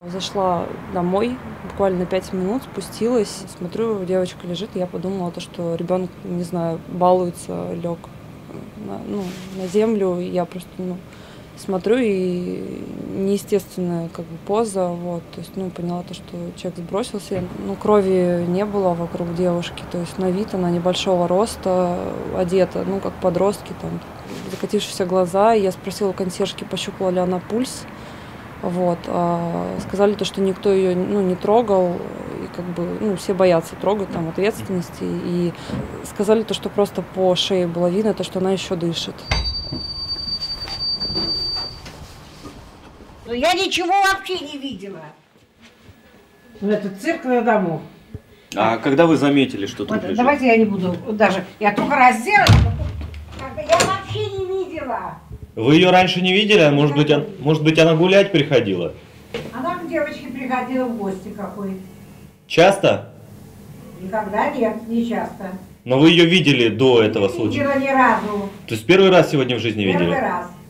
Зашла домой, буквально 5 минут, спустилась, смотрю, девочка лежит, и я подумала, что ребенок, не знаю, балуется, лег на землю. Я просто смотрю, и неестественная поза, вот, то есть, поняла что человек сбросился, крови не было вокруг девушки, то есть на вид она небольшого роста, одета, как подростки, там, закатившиеся глаза. Я спросила у консьержки, пощупала ли она пульс. Вот, сказали что никто ее не трогал, и все боятся трогать, там, ответственности, и сказали что просто по шее было видно, что она еще дышит. Я ничего вообще не видела. Это цирк на дому. А когда вы заметили, что тут лежит? Давайте я не буду даже. Я только разделась. Я вообще не видела. Вы ее раньше не видели? А может быть, она гулять приходила? Она к девочке приходила в гости какой. Часто? Никогда нет, не часто. Но вы ее видели до этого случая? Не видела ни разу. То есть первый раз сегодня в жизни видели? Первый раз.